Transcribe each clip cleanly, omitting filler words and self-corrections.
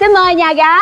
Xin mời nhà gái.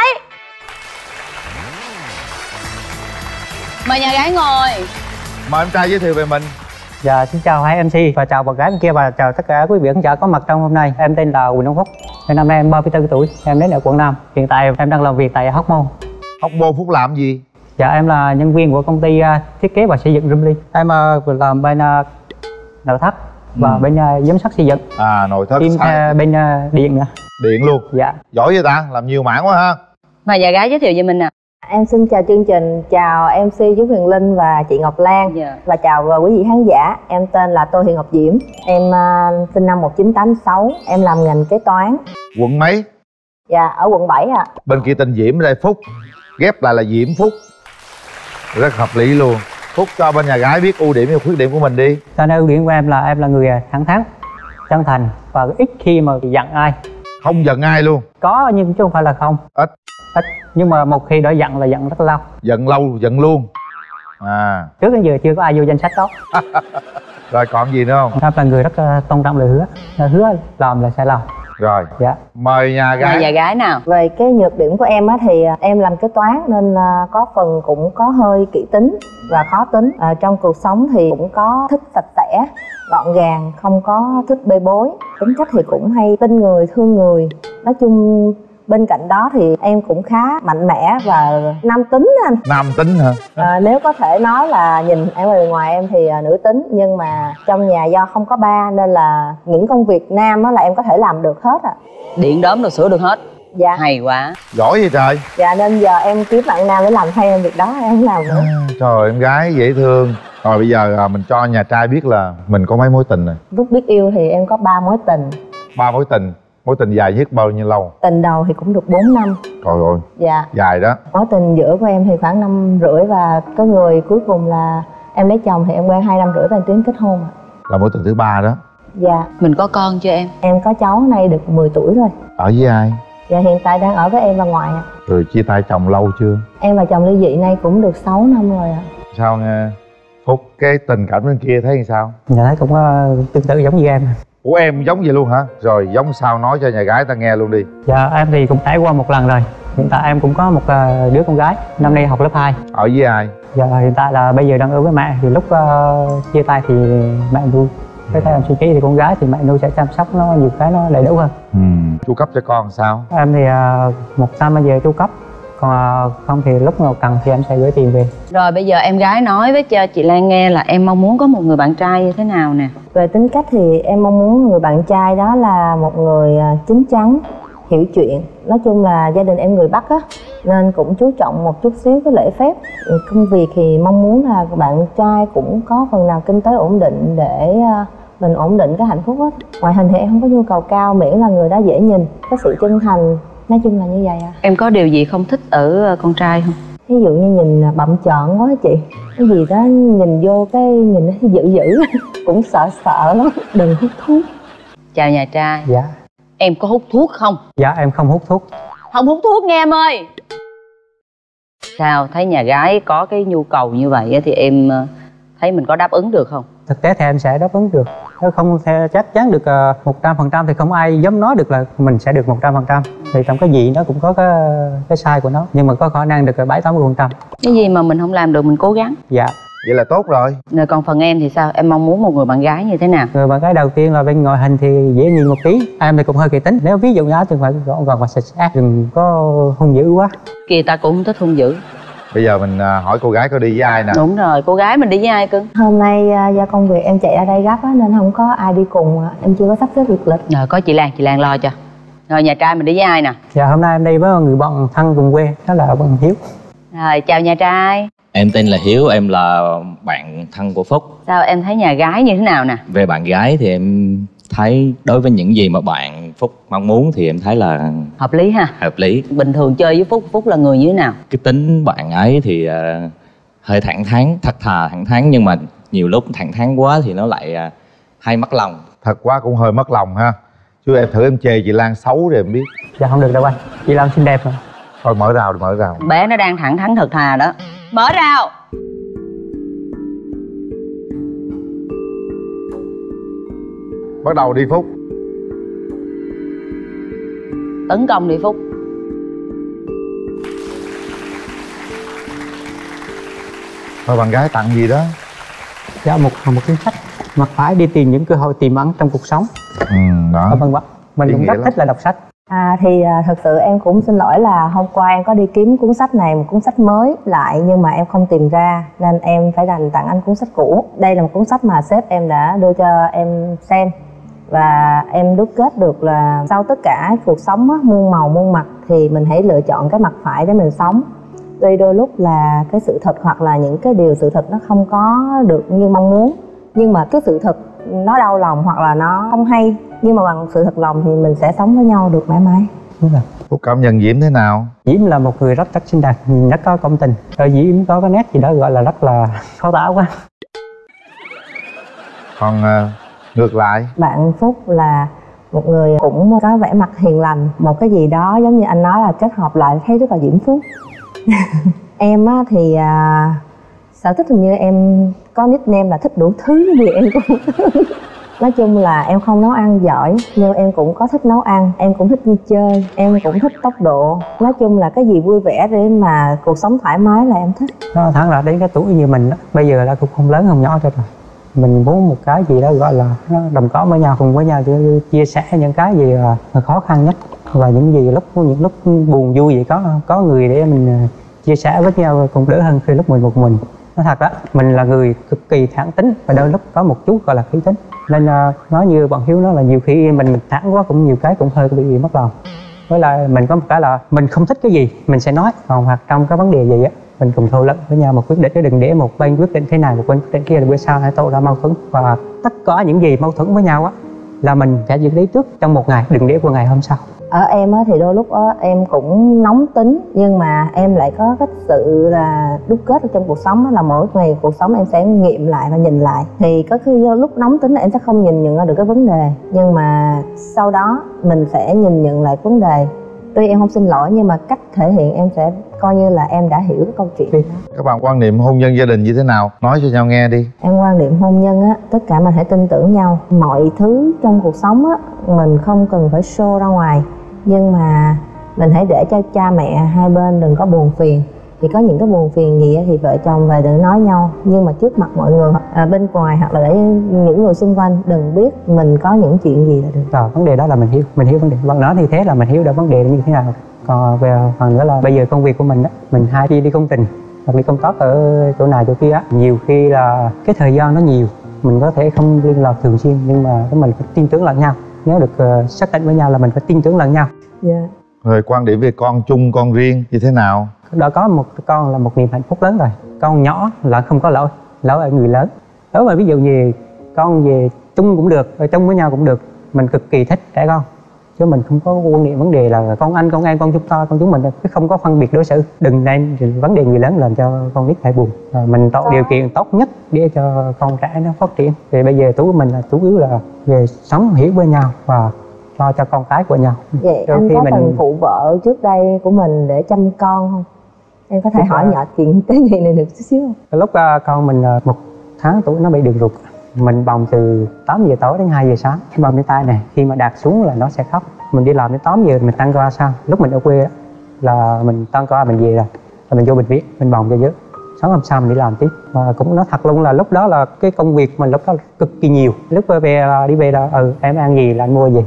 Mời nhà gái ngồi. Mời em trai giới thiệu về mình. Dạ, xin chào hai MC và chào bạn gái bên kia và chào tất cả quý vị khán giả có mặt trong hôm nay. Em tên là Quỳnh Đông Phúc. Năm nay em 34 tuổi, em đến ở quận 5. Hiện tại em đang làm việc tại Hóc Môn. Hóc Môn Phúc làm gì? Dạ, em là nhân viên của công ty thiết kế và xây dựng Rumly. Em làm bên nội thất và bên giám sát xây dựng. Nội thất. Bên điện nữa. Điện luôn. Dạ. Giỏi vậy ta, làm nhiều mảng quá ha. Mời nhà gái giới thiệu về mình nè. Em xin chào chương trình, chào MC Chú Huyền Linh và chị Ngọc Lan. Và chào quý vị khán giả. Em tên là Tô Thị Ngọc Diễm. Em sinh năm 1986. Em làm ngành kế toán. Quận mấy? Dạ, ở quận 7 ạ. Bên kia tên Diễm, đây Phúc. Ghép lại là Diễm Phúc. Rất hợp lý luôn. Phúc cho bên nhà gái biết ưu điểm và khuyết điểm của mình đi. Ưu điểm của em là người thẳng thắn, chân thành và ít khi mà giận ai. Không giận ai luôn? Có nhưng chứ không phải là không. Ít. Nhưng mà một khi đã giận là giận rất lâu. Giận lâu, giận luôn. Trước đến giờ chưa có ai vô danh sách đó. Rồi còn gì nữa không? Em là người rất tôn trọng lời hứa. Hứa làm là sẽ làm. Rồi. Dạ. Mời nhà gái. Mời nhà gái nào. Về cái nhược điểm của em á thì em làm kế toán nên có phần cũng có hơi kỹ tính và khó tính. Trong cuộc sống thì cũng có thích sạch sẽ, gọn gàng, không có thích bê bối. Tính cách thì cũng hay tin người, thương người. Nói chung bên cạnh đó thì em cũng khá mạnh mẽ và nam tính anh. Nam tính hả? Nếu có thể nói là nhìn em bề ngoài em thì nữ tính, nhưng mà trong nhà do không có ba nên là những công việc nam á là em có thể làm được hết ạ. Điện đóm đồ sửa được hết. Dạ. Hay quá. Giỏi vậy trời. Dạ, nên giờ em kiếm bạn nam để làm thay em việc đó em không làm nữa. Trời ơi, em gái dễ thương. Rồi bây giờ mình cho nhà trai biết là mình có mấy mối tình rồi. Lúc biết yêu thì em có 3 mối tình. 3 mối tình. Mối tình dài nhất bao nhiêu lâu? Tình đầu thì cũng được 4 năm. Trời ơi. Dạ. Dài đó. Mối tình giữa của em thì khoảng 5 năm rưỡi. Và có người cuối cùng là em lấy chồng thì em quen 2 năm rưỡi và em tiến kết hôn. Là mối tình thứ 3 đó. Dạ. Mình có con chưa em? Em có cháu nay được 10 tuổi rồi. Ở với ai? Dạ, hiện tại đang ở với em và ngoại ạ. Rồi chia tay chồng lâu chưa? Em và chồng ly dị nay cũng được 6 năm rồi ạ. Sao nghe Phúc, cái tình cảm bên kia thấy sao? Dạ, thấy cũng tương tự giống như em. Của em giống vậy luôn hả? Rồi giống sao nói cho nhà gái ta nghe luôn đi. Dạ, em thì cũng trải qua một lần rồi. Hiện tại em cũng có một đứa con gái, năm nay học lớp 2. Ở với ai? Dạ, hiện tại là bây giờ đang ở với mẹ. Thì lúc chia tay thì mẹ nuôi. Cái em suy nghĩ thì con gái thì mẹ nuôi sẽ chăm sóc nó nhiều cái nó đầy đủ hơn. Chu cấp cho con sao? Em thì một năm bây giờ chu cấp. Còn không thì lúc nào cần thì em sẽ gửi tiền về. Rồi bây giờ em gái nói với cho chị Lan nghe là em mong muốn có một người bạn trai như thế nào nè. Về tính cách thì em mong muốn người bạn trai đó là một người chín chắn, hiểu chuyện. Nói chung là gia đình em người Bắc á, nên cũng chú trọng một chút xíu cái lễ phép. Công việc thì mong muốn là bạn trai cũng có phần nào kinh tế ổn định để mình ổn định cái hạnh phúc á. Ngoại hình thì em không có nhu cầu cao, miễn là người đó dễ nhìn, có sự chân thành. Nói chung là như vậy à. Em có điều gì không thích ở con trai không? Ví dụ như nhìn bặm trợn quá chị. Cái gì đó nhìn vô cái nhìn nó dữ dữ cũng sợ sợ lắm. Đừng hút thuốc. Chào nhà trai. Dạ. Em có hút thuốc không? Dạ, em không hút thuốc. Không hút thuốc nghe em ơi. Sao thấy nhà gái có cái nhu cầu như vậy thì em thấy mình có đáp ứng được không? Thực tế thì em sẽ đáp ứng được. Nếu không thể chắc chắn được 100% thì không ai dám nói được là mình sẽ được 100%. Thì trong cái gì nó cũng có cái sai của nó. Nhưng mà có khả năng được 70-80%. Cái gì mà mình không làm được mình cố gắng. Dạ. Vậy là tốt rồi. Rồi còn phần em thì sao? Em mong muốn một người bạn gái như thế nào? Người bạn gái đầu tiên là bên ngoại hình thì dễ nhìn một tí. Em thì cũng hơi kỳ tính. Nếu ví dụ như thì phải gọn gàng và sạch sẽ, đừng có hung dữ quá. Kìa ta cũng không thích hung dữ. Bây giờ mình hỏi cô gái có đi với ai nè. Đúng rồi, cô gái mình đi với ai cưng? Hôm nay do công việc em chạy ra đây gấp á, nên không có ai đi cùng. Em chưa có sắp xếp việc lịch. Rồi có chị Lan lo cho. Rồi nhà trai mình đi với ai nè? Dạ, hôm nay em đi với người bạn thân cùng quê, đó là bạn Hiếu. Rồi chào nhà trai. Em tên là Hiếu, em là bạn thân của Phúc. Sao em thấy nhà gái như thế nào nè? Về bạn gái thì em thấy đối với những gì mà bạn Phúc mong muốn thì em thấy là Hợp lý ha? hợp lý. Bình thường chơi với Phúc, Phúc là người như thế nào? Cái tính bạn ấy thì hơi thẳng thắn, thật thà thẳng thắn, nhưng mà nhiều lúc thẳng thắn quá thì nó lại hay mất lòng. Thật quá cũng hơi mất lòng ha. Chứ em thử em chê chị Lan xấu rồi em biết. Dạ không được đâu anh, chị Lan xinh đẹp mà. Thôi mở rào đi, mở rào. Bé nó đang thẳng thắn thật thà đó. Mở rào. Bắt đầu đi Phúc. Tấn công đi Phúc. Rồi bạn gái tặng gì đó? Dạ một cuốn sách Mặt Phải đi tìm những cơ hội tiềm ẩn trong cuộc sống. Đó. Vâng, mình Ý cũng nghĩa rất lắm. thích là đọc sách. Thì thật sự em cũng xin lỗi là hôm qua em có đi kiếm cuốn sách này, một cuốn sách mới lại nhưng mà em không tìm ra nên em phải đành tặng anh cuốn sách cũ. Đây là một cuốn sách mà sếp em đã đưa cho em xem và em đúc kết được là sau tất cả cuộc sống á, muôn màu muôn mặt thì mình hãy lựa chọn cái mặt phải để mình sống. Tuy đôi lúc là cái sự thật hoặc là những cái điều sự thật nó không có được như mong muốn, nhưng mà cái sự thật nó đau lòng hoặc là nó không hay, nhưng mà bằng sự thật lòng thì mình sẽ sống với nhau được mãi mãi. Đúng rồi. Phúc cảm nhận Diễm thế nào? Diễm là một người rất xinh đẹp, nhìn rất có công tình. Rồi Diễm có cái nét gì đó gọi là rất là thấu táo quá. Còn ngược lại? Bạn Phúc là một người cũng có vẻ mặt hiền lành, một cái gì đó giống như anh nói là kết hợp lại thấy rất là Diễm Phúc. Em á thì sở thích hình như em có nickname là thích đủ thứ gì em cũng nói chung là em không nấu ăn giỏi nhưng em cũng có thích nấu ăn, em cũng thích đi chơi, em cũng thích tốc độ. Nói chung là cái gì vui vẻ để mà cuộc sống thoải mái là em thích. Nó thẳng là đến cái tuổi như mình đó, bây giờ là cũng không lớn không nhỏ cho rồi. Mình muốn một cái gì đó gọi là nó đồng cỏ với nhau, cùng với nhau chia sẻ những cái gì là khó khăn nhất và những lúc buồn vui gì có người để mình chia sẻ với nhau cũng đỡ hơn khi lúc mình một mình. Nói thật đó, mình là người cực kỳ thẳng tính và đôi lúc có một chút gọi là khí tính, nên nói như bọn Hiếu nói là nhiều khi mình thẳng quá cũng nhiều cái cũng hơi bị mất lòng. Với lại mình có một cái là mình không thích cái gì mình sẽ nói, còn hoặc trong cái vấn đề gì á mình cùng thảo luận với nhau một quyết định, chứ đừng để một bên quyết định thế này một bên quyết định kia là bữa sau hãy tạo ra mâu thuẫn. Và tất cả những gì mâu thuẫn với nhau á là mình sẽ xử lý trước trong một ngày, đừng để qua ngày hôm sau. Ở em á thì đôi lúc á em cũng nóng tính nhưng mà em lại có cái sự là đúc kết ở trong cuộc sống á, là mỗi ngày cuộc sống em sẽ nghiệm lại và nhìn lại. Thì có khi lúc nóng tính là em sẽ không nhìn nhận ra được cái vấn đề, nhưng mà sau đó mình sẽ nhìn nhận lại vấn đề. Tuy em không xin lỗi nhưng mà cách thể hiện em sẽ coi như là em đã hiểu cái câu chuyện đó. Các bạn quan niệm hôn nhân gia đình như thế nào? Nói cho nhau nghe đi. Em quan niệm hôn nhân á, tất cả mình hãy tin tưởng nhau. Mọi thứ trong cuộc sống á, mình không cần phải show ra ngoài, nhưng mà mình hãy để cho cha mẹ hai bên đừng có buồn phiền. Thì có những cái buồn phiền gì thì vợ chồng về đừng nói nhau, nhưng mà trước mặt mọi người bên ngoài hoặc là để những người xung quanh đừng biết mình có những chuyện gì là được. Rồi vấn đề đó là mình hiểu vấn đề. Bạn nói như thế là mình hiểu được vấn đề như thế nào. Còn về phần nữa là bây giờ công việc của mình đó, mình hai đi công trình hoặc đi công tác ở chỗ này chỗ kia á, nhiều khi là cái thời gian nó nhiều, mình có thể không liên lạc thường xuyên, nhưng mà mình phải tin tưởng lẫn nhau. Nếu được xác định với nhau là mình phải tin tưởng lẫn nhau. Yeah. Rồi quan điểm về con chung con riêng như thế nào? Đã có một con là một niềm hạnh phúc lớn rồi. Con nhỏ là không có lỗi ở người lớn. Nếu mà ví dụ như con về chung cũng được, ở chung với nhau cũng được, mình cực kỳ thích trẻ con, chứ mình không có quan niệm vấn đề là con anh, con em, con chúng mình không có phân biệt đối xử. Đừng nên vấn đề người lớn làm cho con nít phải buồn. Mình tạo điều kiện tốt nhất để cho con trẻ nó phát triển. Thì bây giờ tú mình là chủ yếu là về sống hiểu với nhau và lo cho con cái của nhau. Vậy Đôi anh khi có mình từng phụ vợ trước đây của mình để chăm con không? Em có thể hỏi nhỏ chuyện cái gì này được chút xíu không? Lúc con mình 1 tháng tuổi nó bị đường ruột, mình bồng từ 8 giờ tối đến 2 giờ sáng. Cái bồng cái tay này khi mà đặt xuống là nó sẽ khóc. Mình đi làm đến 8 giờ mình tăng ca xong. Lúc mình ở quê đó, là mình tăng ca mình về rồi, là mình vô bệnh viện mình bồng cho dưới. Sáng hôm sau mình đi làm tiếp. Và cũng nói thật luôn là lúc đó là cái công việc mình lúc đó cực kỳ nhiều. Lúc đi về là em ăn gì là anh mua gì.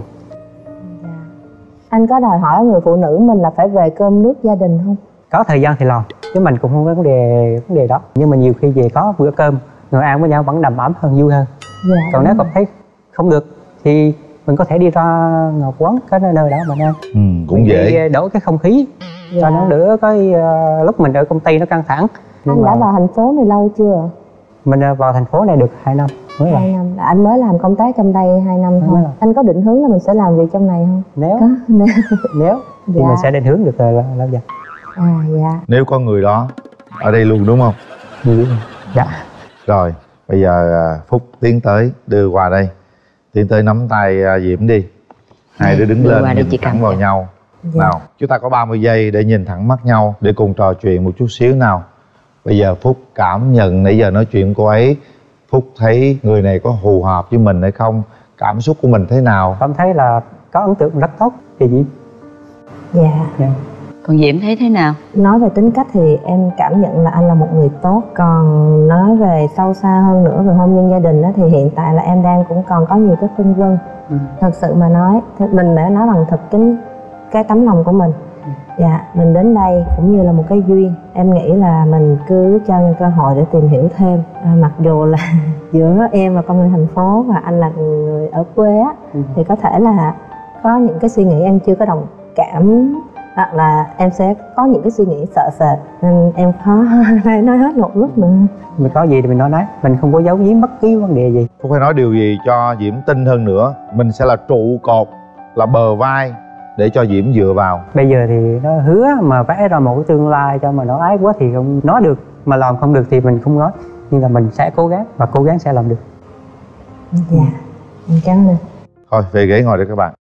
Anh có đòi hỏi người phụ nữ mình là phải về cơm nước gia đình không? Có thời gian thì làm, chứ mình cũng không có vấn đề đó. Nhưng mà nhiều khi về có bữa cơm ngồi ăn với nhau vẫn đầm ấm hơn, vui hơn. Còn nếu còn thấy không được thì mình có thể đi ra ngồi quán cái nơi đó mình ăn. Cũng dễ đổi cái không khí cho nó đỡ cái lúc mình ở công ty nó căng thẳng. Anh đã vào thành phố này lâu chưa? Mình vào thành phố này được 2 năm mới 2 năm. Anh mới làm công tác trong đây 2 năm thôi. Anh có định hướng là mình sẽ làm việc trong này không? Nếu thì mình sẽ định hướng được lâu dài. Dạ. Nếu có người đó ở đây luôn đúng không? Dạ. Rồi bây giờ Phúc tiến tới đưa qua đây, tiến tới nắm tay Diễm đi. Hai đứa đứng lên nhìn thẳng vào nhau. Nào, chúng ta có 30 giây để nhìn thẳng mắt nhau để cùng trò chuyện một chút xíu nào. Bây giờ Phúc cảm nhận nãy giờ nói chuyện cô ấy, Phúc thấy người này có phù hợp với mình hay không? Cảm xúc của mình thế nào? Cảm thấy là có ấn tượng rất tốt về Diễm. Dạ. Còn Diễm thấy thế nào? Nói về tính cách thì em cảm nhận là anh là một người tốt. Còn nói về sâu xa hơn nữa về hôn nhân gia đình đó, thì hiện tại là em đang cũng còn có nhiều cái phân vân. Thật sự mà nói, mình đã nói bằng thật cái tấm lòng của mình. Dạ, mình đến đây cũng như là một cái duyên. Em nghĩ là mình cứ cho những cơ hội để tìm hiểu thêm. Mặc dù là giữa em và con người thành phố và anh là người ở quê á, thì có thể là có những cái suy nghĩ em chưa có đồng cảm, hoặc là em sẽ có những cái suy nghĩ sợ sệt, nên em khó nói hết một lúc nữa. Mình có gì thì mình nói đấy, mình không có giấu giếm bất cứ vấn đề gì. Phúc phải nói điều gì cho Diễm tin hơn nữa. Mình sẽ là trụ cột, là bờ vai để cho Diễm dựa vào. Bây giờ thì nó hứa mà vẽ ra một cái tương lai cho mà nó ái quá thì không nói được, mà làm không được thì mình không nói. Nhưng là mình sẽ cố gắng và cố gắng sẽ làm được. Dạ, em cảm ơn. Thôi về ghế ngồi đây các bạn.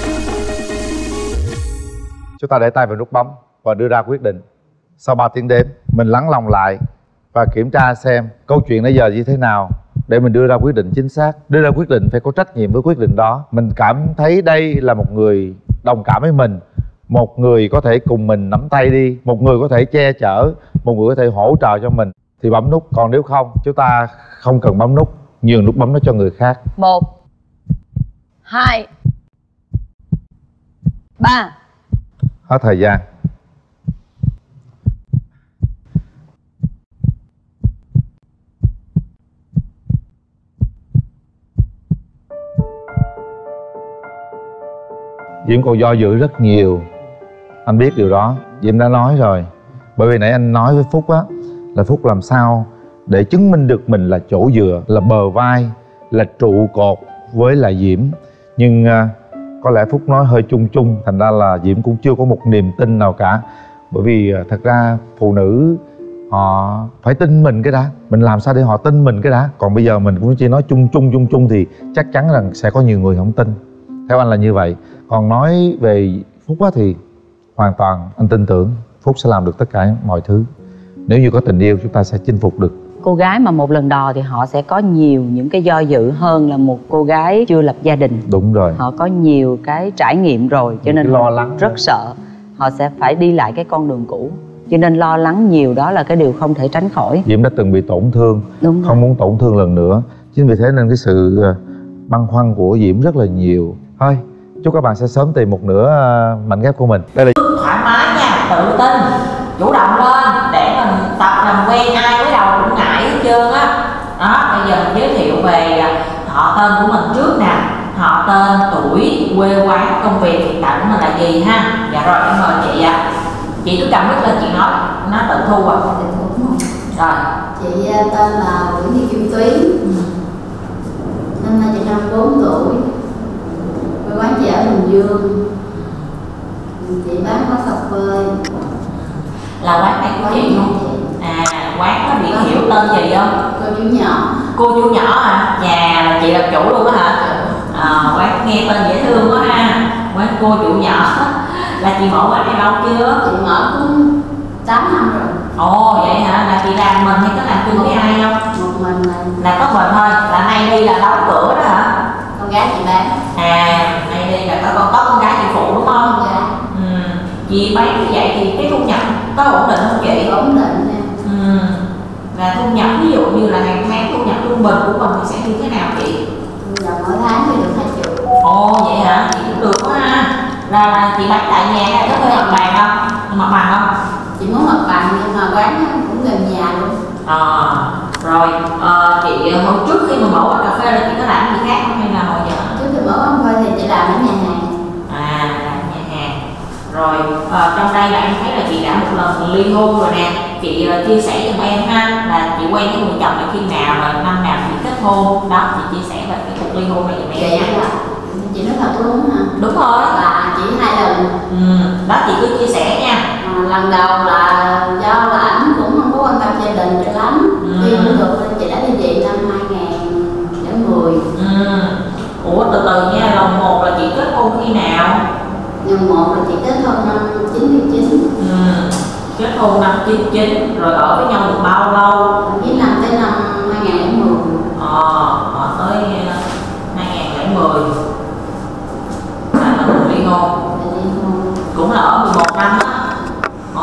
Chúng ta để tay vào nút bấm và đưa ra quyết định. Sau 3 tiếng đếm, mình lắng lòng lại và kiểm tra xem câu chuyện nãy giờ như thế nào để mình đưa ra quyết định chính xác. Đưa ra quyết định phải có trách nhiệm với quyết định đó. Mình cảm thấy đây là một người đồng cảm với mình, một người có thể cùng mình nắm tay đi, một người có thể che chở, một người có thể hỗ trợ cho mình thì bấm nút. Còn nếu không, chúng ta không cần bấm nút, nhường nút bấm nó cho người khác. 1 2 3. Hết thời gian. Diễm còn do dự rất nhiều. Anh biết điều đó, Diễm đã nói rồi. Bởi vì nãy anh nói với Phúc á, là Phúc làm sao để chứng minh được mình là chỗ dựa, là bờ vai, là trụ cột với lại Diễm. Nhưng có lẽ Phúc nói hơi chung chung, thành ra là Diễm cũng chưa có một niềm tin nào cả. Bởi vì thật ra phụ nữ họ phải tin mình cái đã, mình làm sao để họ tin mình cái đã. Còn bây giờ mình cũng chỉ nói chung chung thì chắc chắn rằng sẽ có nhiều người không tin. Theo anh là như vậy. Còn nói về Phúc á thì hoàn toàn anh tin tưởng Phúc sẽ làm được tất cả mọi thứ. Nếu như có tình yêu chúng ta sẽ chinh phục được. Cô gái mà một lần đò thì họ sẽ có nhiều những cái do dự hơn là một cô gái chưa lập gia đình. Đúng rồi. Họ có nhiều cái trải nghiệm rồi cho nên lo lắng rất sợ. Họ sẽ phải đi lại cái con đường cũ, cho nên lo lắng nhiều đó là cái điều không thể tránh khỏi. Diễm đã từng bị tổn thương, đúng rồi. Không muốn tổn thương lần nữa. Chính vì thế nên cái sự băn khoăn của Diễm rất là nhiều. Thôi chúc các bạn sẽ sớm tìm một nửa mảnh ghép của mình. Đây là thoải mái nha, tự tin, chủ động lên để mình tập làm quen, ai mới đầu cũng ngại hết trơn á. Đó, bây giờ mình giới thiệu về họ tên của mình trước nè. Họ tên, tuổi, quê quán, công việc hiện tại của mình là gì ha. Dạ rồi, em mời chị ạ. Chị cứ cầm mic lên chị nói, nó tự thu à. Rồi. Chị tên là Nguyễn Thị Kim Tuyến, năm nay chị 54 tuổi, quê quán chị ở Bình Dương, chị bán quán cà phê. Là quán này của chị không? À, quán có biển hiệu tên gì không? Cô chú nhỏ. Cô chú nhỏ hả? Nhà là chị làm chủ luôn á hả? Quán nghe tên dễ thương quá ha. Quán cô chủ nhỏ. Là chị mở quán này lâu chưa? Chị mở cũng 8 năm rồi. Ồ vậy hả? Là chị làm mình hay có làm chung với ai không? Một mình là có mình thôi. Là nay đi là đóng cửa đó hả? Con gái chị bán. À, nay đi là có con gái chị phụ đúng không? Dạ. Chị bán như vậy thì cái thu nhập có ổn định không chị? Ổn định nha. Là thu nhập ví dụ như là hàng tháng thu nhập trung bình của mình thì sẽ như thế nào chị? Thu nhập mỗi tháng thì được 2 triệu. Ồ vậy hả? Chị cũng được quá ha. Là chị bán tại nhà hay có thuê mặt bằng không? Mặt bằng không? Chị muốn mặt bằng nhưng mà quán cũng gần nhà luôn. Rồi chị hồi trước khi mà mở quán cà phê là chị có làm gì khác không hay là hồi giờ? Trước khi mở quán cà phê thì chị làm ở nhà hàng. À, làm nhà hàng. Rồi trong đây là em thấy là chị đã một lần ly hôn rồi nè. Chị chia sẻ giùm em ha, là chị quen với người chồng là khi nào và năm nào chị kết hôn. Đó, chị chia sẻ về cái cuộc ly hôn này giùm em nha. Chị nói thật luôn hả? Đúng rồi. Là chỉ 2 lần. Đó chị cứ chia sẻ nha. Lần đầu là do là ảnh cũng không có quan tâm gia đình cho lắm. Khi không được nên chị đã đi về năm 2010. Ủa từ từ nha, lần 1 là chị kết hôn khi nào? Lần 1 là chị kết hôn năm 99. Kết hôn năm 99, rồi ở với nhau được bao lâu? 95 tới năm 2010. Ở tới 2010 là lần ly hôn. Cũng là ở 11 năm á.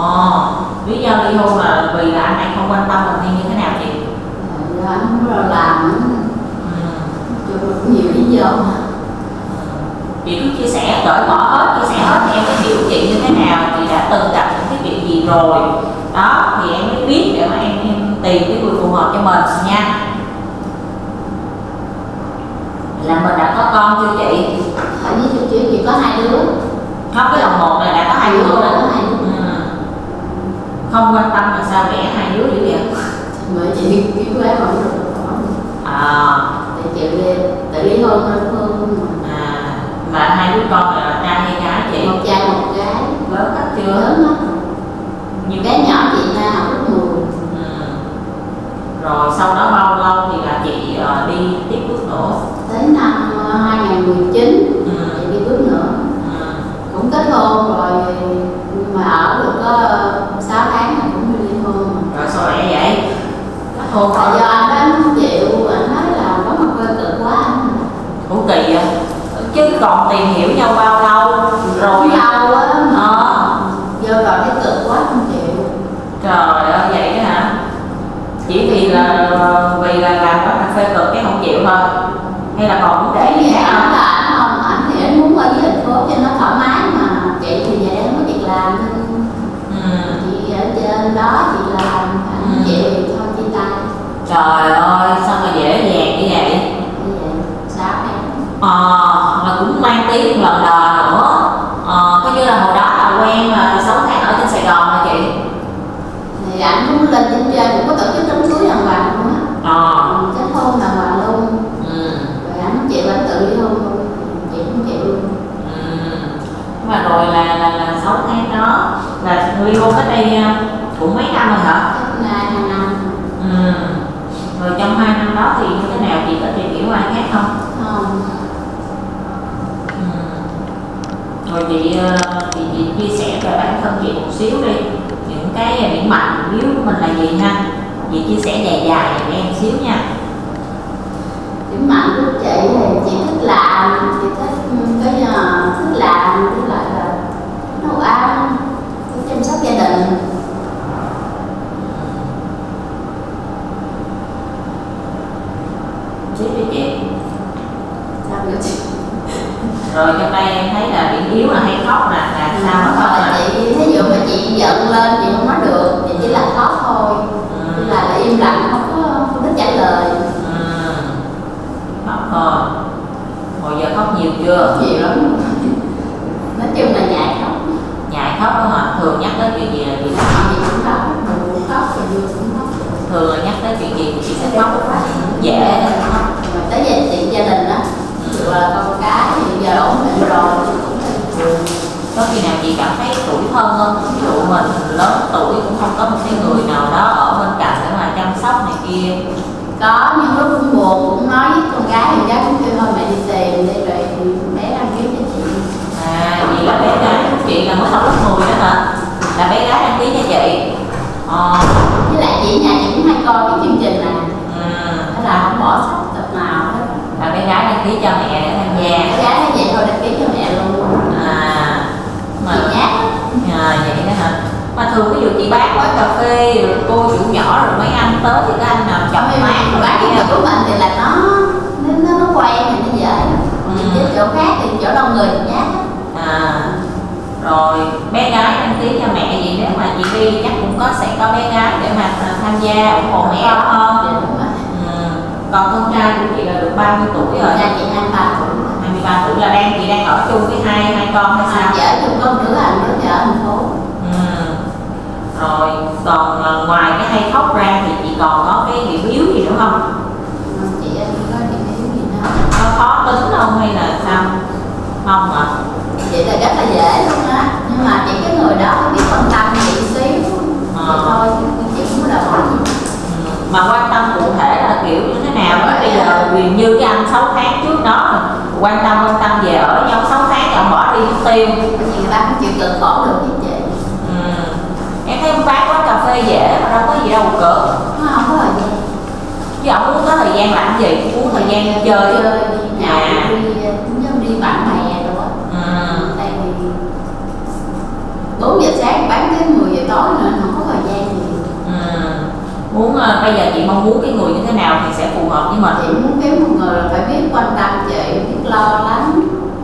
Lý do ly hôn là vì là anh ấy không quan tâm mình hay như thế nào chị? Rồi anh không rồi làm chưa cũng nhiều lý do mà. Chị cứ chia sẻ, cởi bỏ hết, chia sẻ hết thì em mới hiểu chị như thế nào, chị đã từng gặp những cái chuyện gì rồi đó thì em mới biết để mà em tìm cái người phù hợp cho mình nha. Là mình đã có con chưa chị? Ở với chị có 2 đứa. Không, cái lần một này đã có 2 đứa rồi. Có 2 đứa. Không quan tâm là sao vẽ 2 đứa dữ vậy? Bởi chị kiếm vé còn được. Để chị tự ly hôn thôi hơn. Mà 2 đứa con là trai hay gái chị? Một trai một gái. Lớn hết chưa? Lớn lắm. Nhiều bé nhỏ chị na học lớp 10. Rồi sau đó bao lâu thì là chị đi tiếp bước nữa? Tới năm 2019 chị đi bước nữa. Cũng kết hôn rồi nhưng mà ở được có 6 tháng là cũng đi ly hôn. Rồi sao lại vậy? Kết hôn là do anh đó không chịu, anh nói là có một hơi cực quá anh. Ủa kỳ vậy? Chứ còn tìm hiểu nhau bao lâu rồi? Lâu á. Vô rồi thấy cực quá không chịu. Trời ơi vậy đó hả? Chỉ vì là làm quán cà phê cực cái không chịu thôi, hay là còn vấn đề gì khác không? Anh không, anh thì anh muốn ở dưới thành phố cho nó thoải mái mà. Chị thì về đây không có việc làm nên chị ở trên đó chị làm, anh chịu thì thôi chia tay. Trời ơi sao mà dễ dàng như vậy? Sao em? Mà cũng mang tiếng lần đò nữa. Coi như là hồi đó là quen mà 6 tháng ở trên Sài Gòn hả chị? Thì anh cũng lên trên trên cũng có tổ chức đám cưới đàng hoàng luôn á. Kết hôn đàng hoàng luôn. Rồi anh chịu anh tự ly hôn luôn. Chị cũng chịu luôn. Mà rồi là 6 tháng đó là ly hôn cách đây cũng mấy năm rồi hả? Cách 2 năm. Rồi trong 2 năm đó thì như thế nào, chị có tìm hiểu ai khác không? Không. Rồi chị chia sẻ về bản thân chị một xíu đi, những cái điểm mạnh yếu của mình là gì ha? Chị chia sẻ dài với em xíu nha. Điểm mạnh của chị thì chị thích làm, chị thích thích làm, với lại là nấu ăn, chăm sóc gia đình. Tiếp đi chị. Sao nữa chị? Rồi trong đây em thấy là điểm yếu là hay khóc nè, là sao mà khóc nè? Chị thí dụ mà chị giận lên chị không nói được, chị chỉ là khóc thôi, là im lặng không biết trả lời. Khóc thôi. Hồi giờ khóc nhiều chưa? Nhiều lắm. Nói chung là nhại khóc. Nhại khóc đó hả? Thường nhắc tới chuyện gì là chị khóc? Chị cũng khóc, buồn cũng khóc, rồi vui cũng khóc. Thường là nhắc tới chuyện gì thì chị sẽ khóc? Dễ khóc. Mà tới về chuyện gia đình á, ví dụ là con cái thì giờ ổn định rồi cũng buồn. Có khi nào chị cảm thấy tủi thân không? Ví dụ mình lớn tuổi cũng không có một cái người nào đó ở bên cạnh để mà chăm sóc này kia. Có, nhưng lúc cũng buồn cũng nói với con gái thì gái cũng kêu thôi mẹ đi tìm đi rồi bé đăng ký cho chị. Vậy là bé gái của chị là mới học lớp 10 đó hả? Là bé gái đăng ký cho chị. Với lại chị nhà chị cũng hay coi cái chương trình này. Thế là không bỏ sót tập nào hết. Là bé gái đăng ký cho mẹ để tham gia. Bé gái nói vậy thôi đăng ký cho mẹ luôn. Mà chị nhát lắm. Vậy đó hả? Mà thường ví dụ chị bán quán cà phê rồi cô chủ nhỏ rồi mấy anh tới thì các anh nào chọc mát rồi bán cái của mình thì là nó quen thì nó dễ. Chứ chỗ khác thì chỗ đông người thì nhát. Rồi bé gái đăng ký cho mẹ gì nếu mà chị đi chắc cũng sẽ có bé gái để mà tham gia ủng hộ mẹ đúng không? Còn con trai của chị là được bao nhiêu tuổi rồi? Dạ chị 23 tuổi. 23 tuổi là chị đang ở chung với hai con hay sao? Dạ chung con đứa anh đứa vợ thành phố. Rồi còn ngoài cái hay khóc ra thì chị còn có cái điểm yếu gì nữa không? Chị không có điểm yếu gì nữa. Có khó tính không hay là sao? Không hả? Chị là rất là dễ luôn á, nhưng mà chỉ cái người đó biết quan tâm chị xíu vậy thôi, chứ chị không có đòi hỏi gì. Mà quan tâm cụ thể là kiểu như thế nào? Bây giờ như cái anh 6 tháng trước đó quan tâm về ở nhau 6 tháng rồi bỏ đi mất tiêu. Chị người ta cũng chịu cực khổ được với chị. Em thấy ông bán quán cà phê dễ mà đâu có gì đâu cỡ. Nó không có thời gian. Chứ ông muốn có thời gian làm gì, muốn thời gian đi chơi. Đi nhà, đi bạn bè rồi á. Tại vì 4 giờ sáng bán tới 10 giờ tối mà bây giờ chị mong muốn cái người như thế nào thì sẽ phù hợp với mình? Chị muốn kiếm một người là phải biết quan tâm chị, biết lo lắng,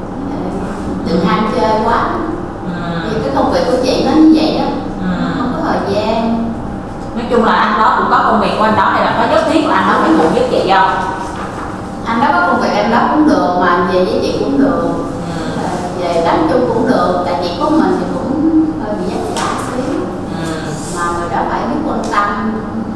đừng ham chơi quá. Vì cái công việc của chị nó như vậy đó, không có thời gian. Nói chung là anh đó cũng có công việc của anh đó, hay là có nhất thiết là anh đó phải phụ giúp chị không? Anh đó có công việc anh đó cũng được, mà về với chị cũng được, về đánh chung cũng được. Tại chị có mình thì cũng hơi bị vất vả xíu, mà người đó phải biết quan tâm.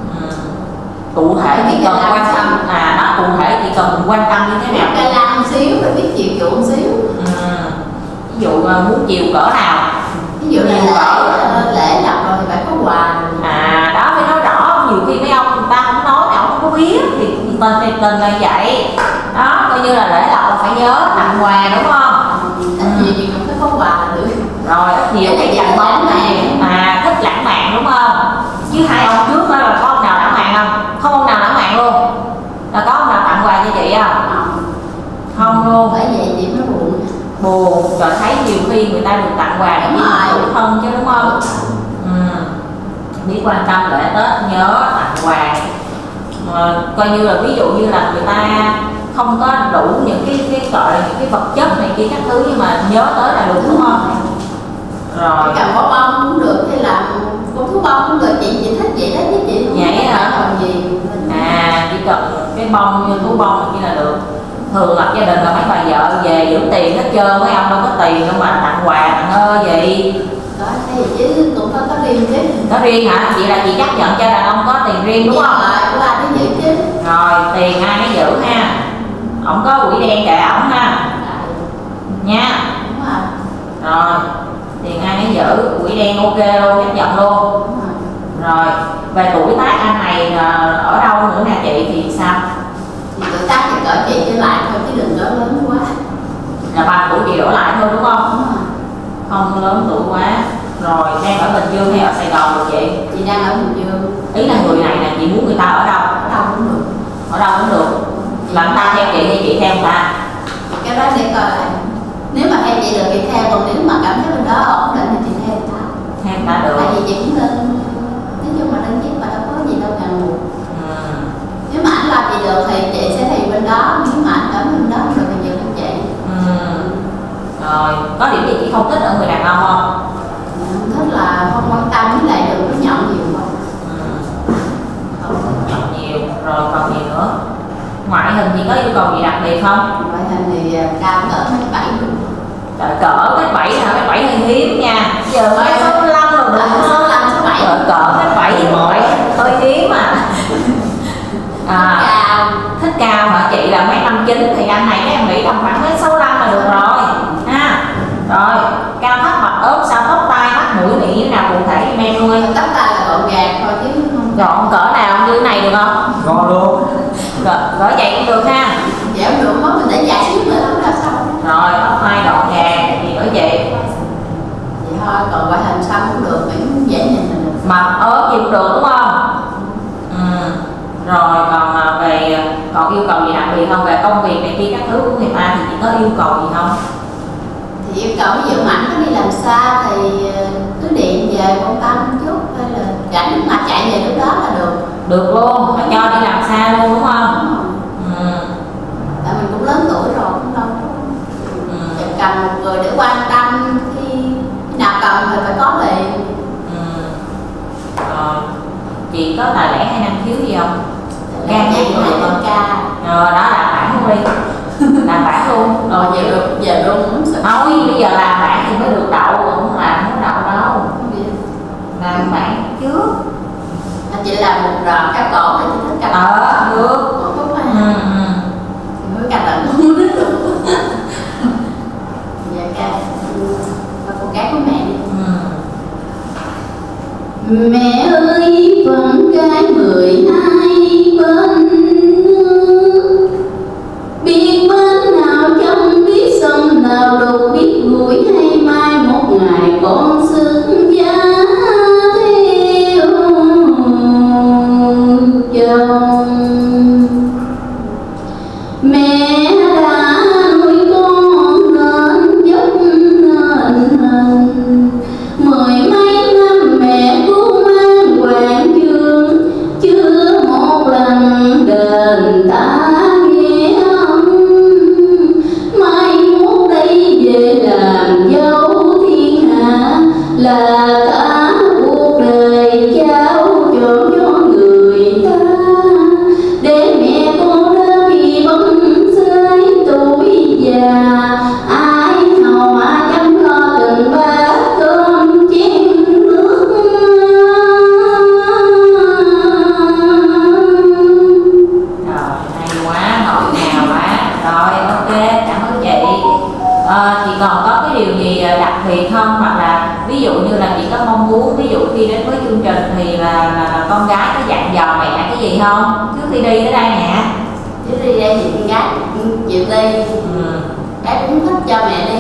Cụ thể chỉ cần quan tâm, đó cụ thể chỉ cần quan tâm như thế nào? Cái la một xíu, phải biết chiều chuộng một xíu. Ví dụ muốn chiều cỡ nào? Ví dụ là lễ lộc rồi thì phải có quà. Đó phải nói rõ, nhiều khi mấy ông người ta không nói, ông không có biết thì tên là vậy. Đó, coi như là lễ lộc là phải nhớ tặng quà đúng không? Ít nhiều gì cũng phải có quà là được. Rồi ít nhiều cái dặn bóng này, thích lãng mạn đúng không? Chứ hai ông trước đó là có ông nào lãng mạn không? Không ông nào lãng mạn luôn. Là có ông nào tặng quà cho chị không? Không luôn. Bởi vậy chị mới buồn. Buồn, rồi thấy nhiều khi người ta được tặng quà để tủi thân chứ đúng không? Biết quan tâm lễ Tết nhớ tặng quà. Coi như là ví dụ như là người ta không có đủ những cái gọi là những cái vật chất này kia các thứ, nhưng mà nhớ tới là được đúng không? Rồi cầm có bông cũng được, hay là con thú bông cũng được, chị thích vậy đó chứ chị không vậy hả? Còn gì chỉ cần cái bông như thú bông như là được. Thường lập gia đình là mấy bà vợ về giữ tiền hết trơn, mấy ông đâu có tiền đâu mà tặng quà tặng gì. Đó hay chứ cũng có riêng chứ. Có riêng hả? Vậy là chị chấp nhận cho đàn ông có tiền riêng đúng không? Rồi, của ai nó giữ chứ. Rồi tiền ai nó giữ ha. Ổng có quỹ đen kệ ổng ha. Nha. Đúng rồi. Rồi tiền ai nó giữ, quỹ đen ok luôn, chấp nhận luôn. Rồi về tuổi tác anh này ở đâu nữa nè chị thì sao? Thì tuổi tác thì cỡ chị trở lại thôi chứ đừng có lớn quá. Là bằng tuổi chị đổ lại thôi đúng không? Đúng rồi. Không lớn tuổi quá. Rồi đang ở Bình Dương hay ở Sài Gòn rồi chị? Chị đang ở Bình Dương. Ý là người này nè, chị muốn người ta ở đâu? Ở đâu cũng được. Ở đâu cũng được. Là người ta theo chị hay chị theo người ta? Cái đó để coi lại. Nếu mà theo chị được thì theo, còn nếu mà cảm thấy bên đó ổn định thì chị theo người ta. Theo người ta được. Tại vì chị cũng lên, nói chung mà đăng ký mà đâu có gì đâu ràng buộc. Nếu mà anh làm gì được thì chị sẽ theo bên đó, nếu mà anh cảm thấy bên đó không được thì dừng bên chị. Rồi có điểm gì chị không thích ở người đàn ông không? Không thích là không quan tâm, với lại đừng có nhậu nhiều quá. Không nhậu nhiều. Rồi còn gì nữa? Ngoại hình chị có yêu cầu gì đặc biệt không? Ngoại hình thì cao cỡ 7 luôn. Cỡ cái 7 hả? Cái 7 hơi hiếm nha. Giờ mới 65 rồi được không? 65, 67. Cỡ cái 7 thì 7 hơi hiếm à. Cao. Thích cao hả? Chị là mấy 59 thì anh này các em nghĩ tầm khoảng mấy 65 là được rồi ha. Rồi cao thấp mặt ốm sao, tóc tai mắt mũi miệng như thế nào cụ thể em nuôi? Tóc tai là gọn gàng thôi chứ không gọn cỡ nào như thế này được không? Ngon luôn. Cỡ vậy cũng được ha. dạ không được, mới mình để dài xíu nữa không là sao. Rồi tóc tai gọn gàng gì nữa chị? Vậy thôi, còn ngoại hình sao cũng được, miễn dễ nhìn là được. Mặt ốm gì cũng được đúng không? Rồi còn yêu cầu gì đặc biệt không? Về công việc này kia các thứ của người ta thì chị có yêu cầu gì không? Thì yêu cầu ví dụ mà anh có đi làm xa thì cứ điện về quan tâm chút, hay là rảnh mà chạy về lúc đó là được. Được luôn, mà cho đi làm xa luôn đúng không? Tại mình cũng lớn tuổi rồi, cũng đâu có cần một người để quan tâm, khi nào cần thì phải có liền. Rồi chị có tài lẻ hay năng khiếu gì không? Ca nhạc của lại con ca. Đó làm bản luôn đi. Làm bản luôn. Rồi về luôn muốn sợ. Thôi bây giờ làm bản thì mới được đậu, không làm không đậu đâu. Làm bản trước. Chị làm một đoạn ca cổ thì chị thích ca cổ. Được. Một khúc này. Thì mới ca đoạn không thích luôn. Dạ ca. Và con gái của mẹ đi. Mẹ ơi con gái 12 bên nước, biết bên nào trong biết sông nào đục, biết gũi hay mai một ngày con sức giá theo chồng. Mẹ đã nuôi con nên dốc nên hình, 10 mấy năm mẹ cứu mang Quảng Dương, chưa việc không, hoặc là ví dụ như là chị có mong muốn ví dụ khi đến với chương trình thì là con gái có dặn dò mẹ cái gì không trước khi đi tới đây nè? Trước đi đây thì con gái chịu đi. Cái cũng thích cho mẹ đi